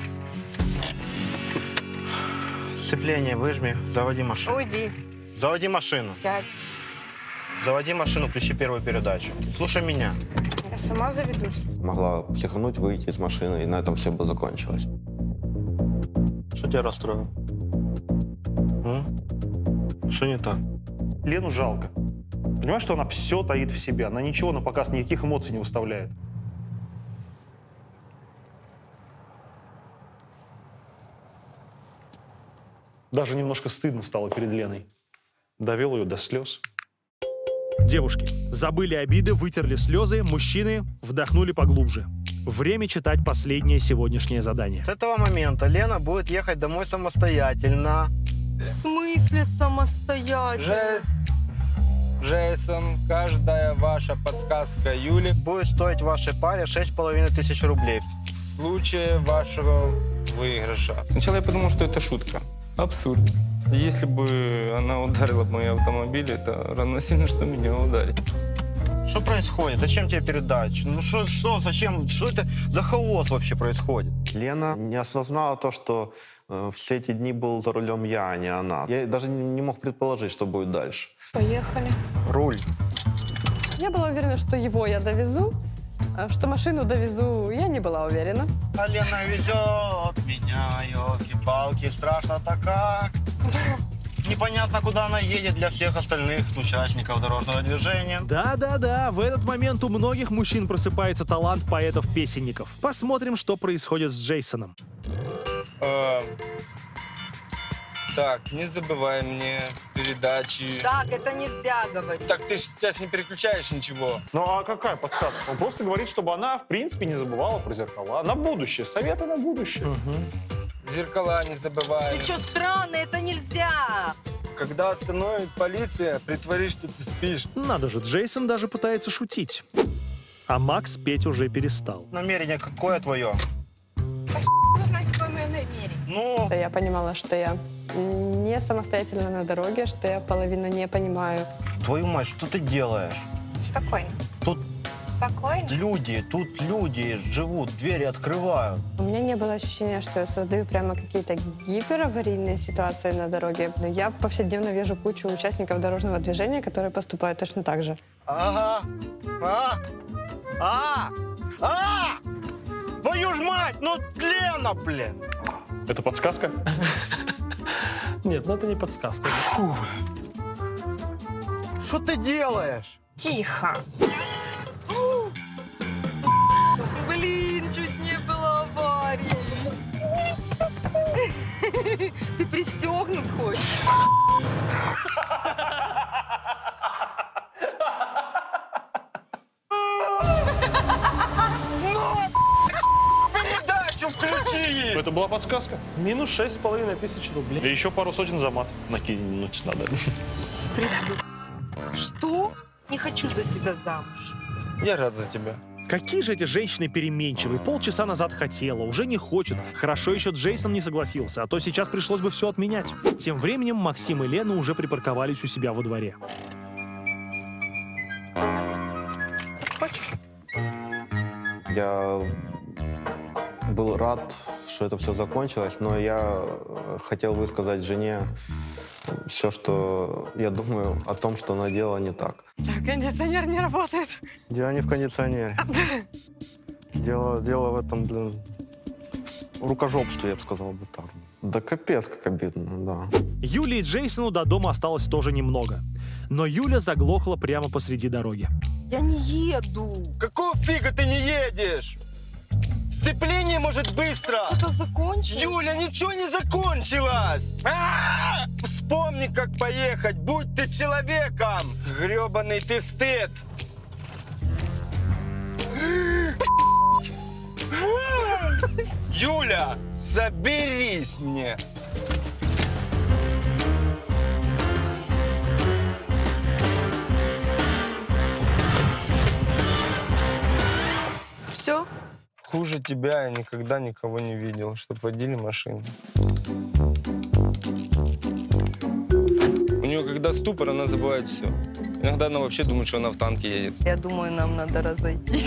S8: Сцепление выжми, заводи машину.
S12: Уйди.
S8: Заводи машину.
S12: Сядь.
S8: Заводи машину, включи первую передачу. Слушай меня.
S9: Я сама заведусь.
S8: Могла психануть, выйти из машины, и на этом все бы закончилось. Что тебя расстроило? Что не так?
S10: Лену жалко. Понимаешь, что она все таит в себе. Она ничего на показ, никаких эмоций не выставляет. Даже немножко стыдно стало перед Леной. Довел ее до слез.
S1: Девушки забыли обиды, вытерли слезы, мужчины вдохнули поглубже. Время читать последнее сегодняшнее задание.
S8: С этого момента Лена будет ехать домой самостоятельно.
S12: В смысле самостоятельно?
S3: Джейсон, каждая ваша подсказка Юли
S8: будет стоить вашей паре 6500 рублей.
S3: В случае вашего выигрыша.
S6: Сначала я подумал, что это шутка. Абсурд. Если бы она ударила в мой автомобиль, это равносильно, что меня ударит.
S8: Что происходит? Зачем тебе передача? Ну что, зачем? Что это за хаос вообще происходит? Лена не осознала то, что все эти дни был за рулем я, а не она. Я даже не мог предположить, что будет дальше.
S13: Поехали.
S8: Руль.
S13: Я была уверена, что его я довезу, а что машину довезу, я не была уверена.
S8: А Лена везет меня, елки-палки, страшно-то как. Непонятно, куда она едет для всех остальных участников дорожного движения.
S1: Да-да-да, в этот момент у многих мужчин просыпается талант поэтов-песенников. Посмотрим, что происходит с Джейсоном.
S3: Так, не забывай мне передачи.
S12: Так, это нельзя говорить.
S3: Так ты же сейчас не переключаешь ничего.
S10: Ну а какая подсказка? Он просто говорит, чтобы она, в принципе, не забывала про зеркала. На будущее, советы на будущее.
S3: Зеркала не забывай.
S12: Ты что, странный, это нельзя.
S3: когда остановит полиция, притворись, что ты спишь.
S1: Надо же, Джейсон даже пытается шутить. А Макс петь уже перестал.
S8: Намерение какое твое?
S13: Ну... Я понимала, что я не самостоятельно на дороге, что я половину не понимаю.
S8: Твою мать, что ты делаешь?
S9: Спокойно.
S8: Тут
S9: Спокойно.
S8: люди живут, двери открывают.
S13: У меня не было ощущения, что я создаю прямо какие-то гипераварийные ситуации на дороге. Но я повседневно вижу кучу участников дорожного движения, которые поступают точно так же.
S15: Ага. Твою ж мать, ну Лена, блин.
S10: Это подсказка?
S5: Нет, ну это не подсказка.
S15: Что ты делаешь?
S9: Тихо.
S12: Блин, чуть не было аварии. Ты пристегнут хочешь?
S15: Передачу включи!
S10: Это была подсказка.
S5: Минус 6500 рублей.
S10: И еще пару сотен за мат накинуть надо.
S12: Что? Не хочу за тебя замуж.
S3: Я рад за тебя.
S1: Какие же эти женщины переменчивые. Полчаса назад хотела, уже не хочет. Хорошо еще Джейсон не согласился, а то сейчас пришлось бы все отменять. Тем временем Максим и Лена уже припарковались у себя во дворе.
S8: Я был рад, что это все закончилось, но я хотел высказать жене все, что я думаю о том, что она делала не так.
S9: Так, кондиционер не работает.
S6: Дело не в кондиционере. Дело в этом, блин, рукожопстве, я бы сказал бы так.
S8: Да капец, как обидно, да.
S1: Юле и Джейсону до дома осталось тоже немного. Но Юля заглохла прямо посреди дороги.
S12: Я не еду.
S3: Какого фига ты не едешь? Сцепление может быстро.
S12: Это закончилось?
S3: Юля, ничего не закончилось. Вспомни, как поехать. Будь ты человеком. Гребаный ты стыд. Юля, соберись мне.
S12: Все?
S6: Хуже тебя я никогда никого не видел, чтобы водили машину. У нее, когда ступор, она забывает все. Иногда она вообще думает, что она в танке едет.
S12: Я думаю, нам надо разойтись.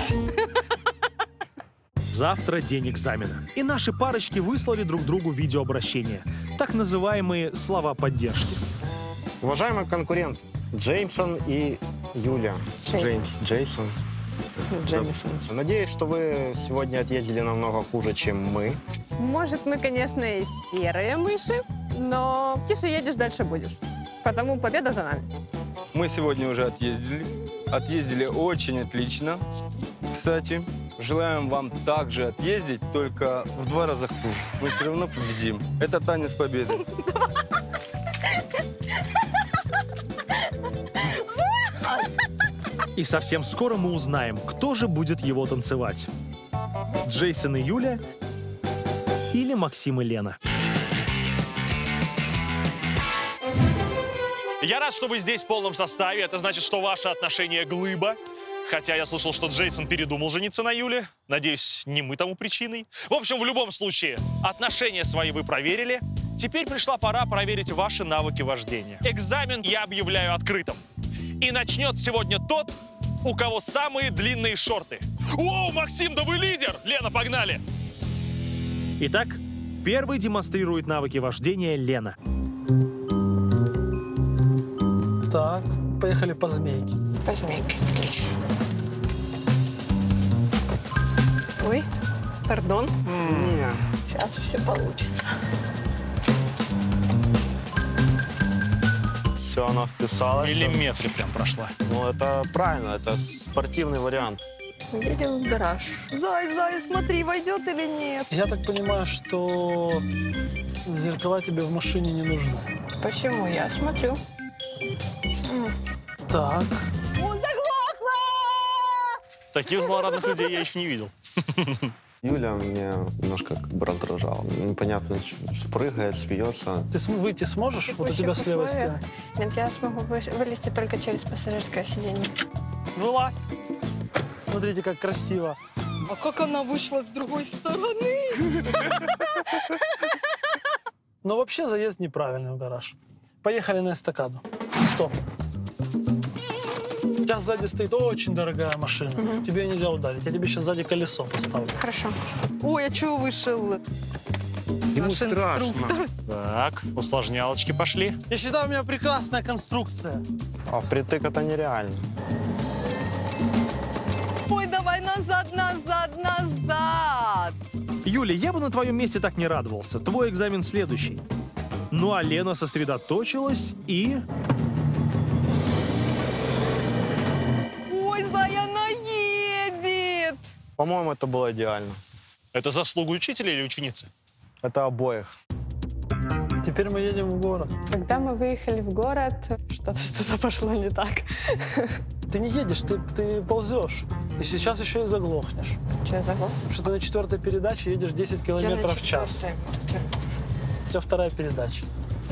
S1: Завтра день экзамена. И наши парочки выслали друг другу видеообращения. Так называемые слова поддержки.
S8: Уважаемый конкурент, Джеймсон и Юля. Джейсон.
S13: Джеймсон.
S8: Надеюсь, что вы сегодня отъездили намного хуже, чем мы.
S13: Может, мы, конечно, и серые мыши, но тише едешь, дальше будешь. Потому победа за нами.
S6: Мы сегодня уже отъездили. Отъездили очень отлично. Кстати, желаем вам также отъездить, только в 2 раза хуже. Мы все равно победим. Это танец победы.
S1: И совсем скоро мы узнаем, кто же будет его танцевать. Джейсон и Юля или Максим и Лена.
S2: Я рад, что вы здесь в полном составе. Это значит, что ваши отношения глыба. Хотя я слышал, что Джейсон передумал жениться на Юле. Надеюсь, не мы тому причиной. В общем, в любом случае, отношения свои вы проверили. Теперь пришла пора проверить ваши навыки вождения. Экзамен я объявляю открытым. И начнет сегодня тот, у кого самые длинные шорты. О, Максим, да вы лидер! Лена, погнали!
S1: Итак, первой демонстрирует навыки вождения Лена.
S5: Так, поехали по змейке.
S9: По змейке, отлично. Ой, пардон. Сейчас все получится.
S8: Все, она вписалась.
S2: Миллиметры прям прошла.
S8: Ну, это правильно, это спортивный вариант.
S12: Едем в гараж. Зай, смотри, войдет или нет.
S5: Я так понимаю, что зеркала тебе в машине не нужны.
S9: Почему? Я смотрю.
S5: Так.
S2: Таких злорадных людей я еще не видел.
S8: Юля меня немножко как бы раздражала. Непонятно, прыгает, смеется.
S5: Ты выйти сможешь? Вот у тебя слева стена.
S13: Нет, я смогу вылезти только через пассажирское сиденье.
S5: Вылазь. Смотрите, как красиво.
S7: А как она вышла с другой стороны?
S5: Но вообще заезд неправильный в гараж. Поехали на эстакаду. Стоп. У тебя сзади стоит очень дорогая машина. Тебе ее нельзя ударить. Я тебе сейчас сзади колесо поставлю.
S13: Хорошо.
S7: Ой, а чего вышел?
S3: Ему
S7: Наш
S3: страшно.
S7: инструктор.
S2: Так, усложнялочки пошли.
S5: Я считаю, у меня прекрасная конструкция.
S8: А впритык это нереально.
S7: Ой, давай назад, назад, назад.
S1: Юля, я бы на твоем месте так не радовался. Твой экзамен следующий. Ну а Лена сосредоточилась и...
S7: Ой, Зая, она едет.
S8: По-моему, это было идеально.
S2: Это заслуга учителя или ученицы?
S8: Это обоих.
S5: Теперь мы едем в город.
S13: Когда мы выехали в город, что-то пошло не так.
S5: Ты не едешь, ты ползешь. И сейчас еще и заглохнешь.
S13: Что я заглох?
S5: Потому что ты на 4-й передаче едешь 10 километров в час. У тебя 2-я передача.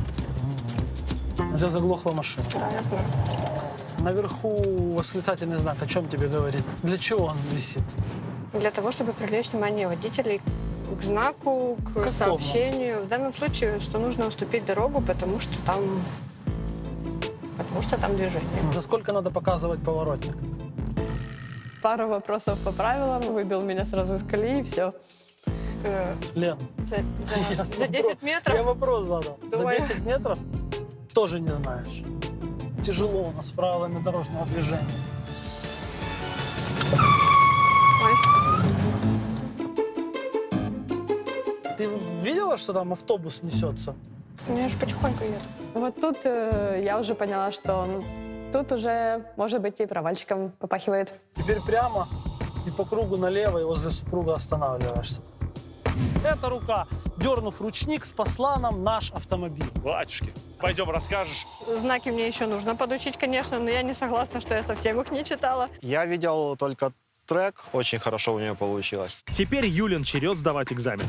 S5: У тебя заглохла машина. Наверху восклицательный знак. О чем тебе говорит? Для чего он висит?
S13: Для того, чтобы привлечь внимание водителей к знаку, к сообщению. В данном случае, что нужно уступить дорогу, потому что там движение.
S5: За сколько надо показывать поворотник?
S13: Пару вопросов по правилам, выбил меня сразу из колеи, и все.
S5: Лен,
S13: За 10 метров?
S5: Я вопрос задал.
S13: Давай.
S5: За 10 метров тоже не знаешь. Тяжело у нас с правилами дорожного движения. Ты видела, что там автобус несется?
S13: Ну, я же потихоньку еду. Вот тут я уже поняла, что тут уже, может быть, и провальчиком попахивает.
S5: Теперь прямо и по кругу налево, и возле супруга останавливаешься. Эта рука, дернув ручник, спасла нам наш автомобиль.
S2: Батюшки, пойдем расскажешь.
S13: Знаки мне еще нужно подучить, конечно, но я не согласна, что я совсем их не читала.
S8: Я видел только трек, очень хорошо у нее получилось.
S1: Теперь Юлин черед сдавать экзамен.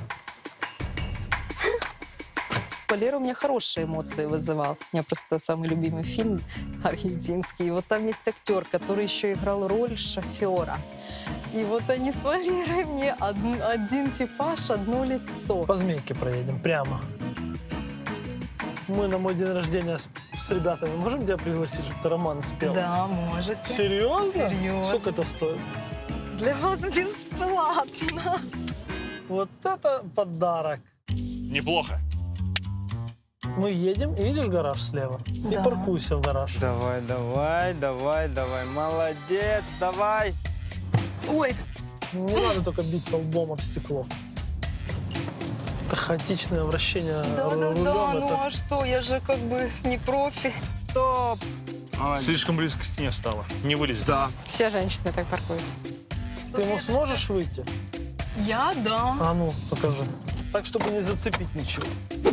S12: Валера у меня хорошие эмоции вызывал. У меня просто самый любимый фильм аргентинский. И вот там есть актер, который еще играл роль шофера. И вот они с Валерой мне один типаж, одно лицо.
S5: По Змейке проедем, прямо. Мы на мой день рождения с ребятами можем тебя пригласить, чтобы ты роман спел?
S12: Да, можете.
S5: Серьезно?
S12: Серьезно.
S5: Сколько это стоит?
S12: Для вас бесплатно.
S5: Вот это подарок.
S2: Неплохо.
S5: Мы едем, и видишь гараж слева?
S12: Да.
S5: И паркуйся в гараж.
S3: Давай, давай, давай, давай. Молодец, давай.
S12: Ой.
S5: Не надо только биться лбом об стекло. Это хаотичное вращение рулем.
S12: Да, ну
S5: это...
S12: а что, я же как бы не профи.
S3: Стоп.
S2: Слишком близко к стене встала. Не вылезет.
S3: Да.
S13: Все женщины так паркуются.
S5: Ты ему сможешь выйти?
S12: Я, да.
S5: А ну, покажи. Так, чтобы не зацепить ничего.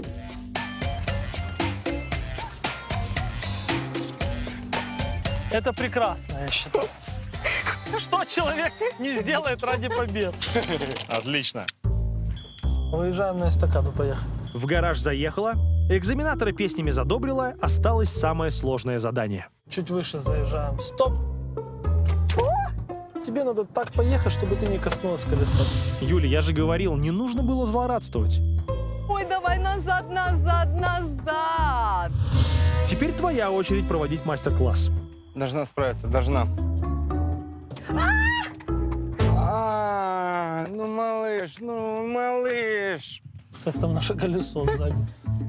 S5: Это прекрасно, я считаю. Что человек не сделает ради побед?
S2: Отлично.
S5: Выезжаем на эстакаду, поехали.
S1: В гараж заехала, экзаменатора песнями задобрила, осталось самое сложное задание.
S5: Чуть выше заезжаем. Стоп! Тебе надо так поехать, чтобы ты не коснулась колеса.
S1: Юля, я же говорил, не нужно было злорадствовать.
S7: Ой, давай назад, назад, назад.
S1: Теперь твоя очередь проводить мастер-класс.
S3: Должна справиться, должна. Ну, малыш.
S5: Как там наше колесо сзади?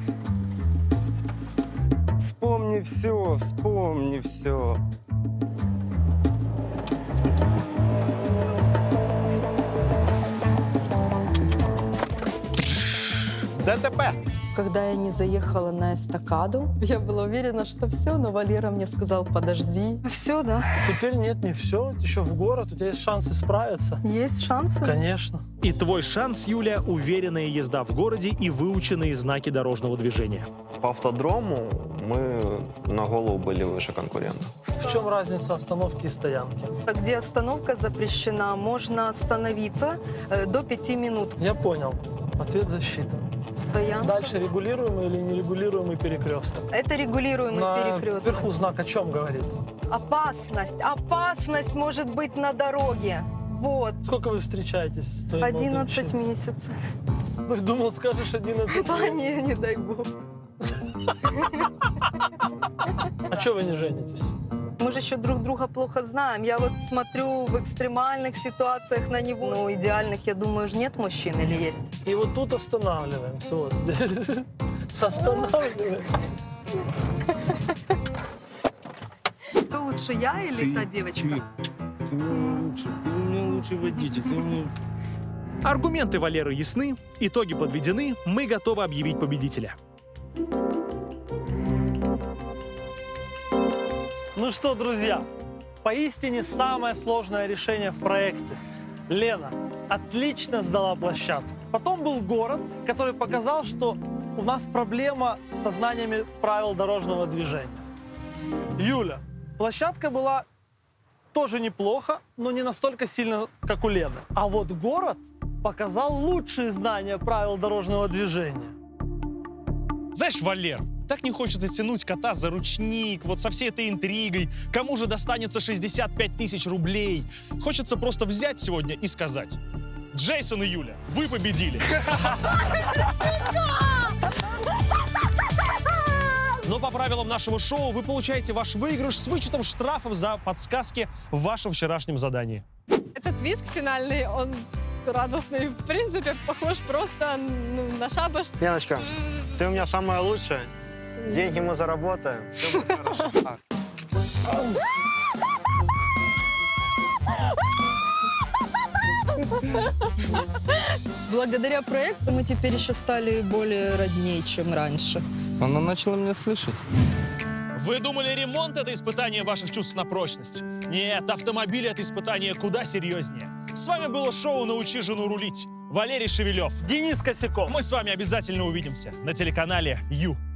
S3: Вспомни все.
S8: ДТП.
S12: Когда я не заехала на эстакаду, я была уверена, что все, но Валера мне сказал, подожди.
S7: Все, да?
S5: Теперь нет, не все. Еще в город, у тебя есть шансы справиться.
S7: Есть шансы?
S5: Конечно.
S1: И твой шанс, Юля, уверенная езда в городе и выученные знаки дорожного движения.
S8: По автодрому мы на голову были выше конкурентов.
S5: В чем разница остановки и стоянки?
S12: Где остановка запрещена, можно остановиться до 5 минут.
S5: Я понял. Ответ засчитан.
S12: Стоянка.
S5: Дальше регулируемый или нерегулируемый перекресток?
S12: Это регулируемый перекресток.
S5: Вверху знак о чем говорит?
S12: Опасность. Опасность может быть на дороге. Вот.
S5: Сколько вы встречаетесь с твоим
S12: 11 месяцев.
S5: Ну, думал, скажешь 11
S12: Да, не дай бог.
S5: А что вы не женитесь?
S12: Мы же еще друг друга плохо знаем. Я вот смотрю в экстремальных ситуациях на него. Ну, идеальных, я думаю, же нет мужчин или есть?
S5: И вот тут останавливаемся. Вот здесь. Останавливаемся.
S7: Кто лучше, я или та девочка?
S3: Ты у меня лучший водитель.
S1: Аргументы Валеры ясны, итоги подведены, мы готовы объявить победителя.
S5: Ну что, друзья, поистине самое сложное решение в проекте. Лена отлично сдала площадку. Потом был город, который показал, что у нас проблема со знаниями правил дорожного движения. Юля, площадка была тоже неплохо, но не настолько сильно, как у Лены. А вот город показал лучшие знания правил дорожного движения.
S2: Знаешь, Валер, так не хочется тянуть кота за ручник, вот со всей этой интригой. Кому же достанется 65 тысяч рублей? Хочется просто взять сегодня и сказать: Джейсон и Юля, вы победили! Но по правилам нашего шоу вы получаете ваш выигрыш с вычетом штрафов за подсказки в вашем вчерашнем задании.
S16: Этот визг финальный, он радостный, в принципе, похож просто на шабаш.
S8: Леночка, ты у меня самая лучшая. Деньги мы заработаем. Все будет хорошо.
S12: Благодаря проекту мы теперь еще стали более роднее, чем раньше.
S6: Она начала меня слышать.
S2: Вы думали, ремонт — это испытание ваших чувств на прочность? Нет, автомобиль — это испытание куда серьезнее. С вами было шоу «Научи жену рулить». Валерий Шевелев.
S5: Денис Косяков.
S2: Мы с вами обязательно увидимся на телеканале Ю.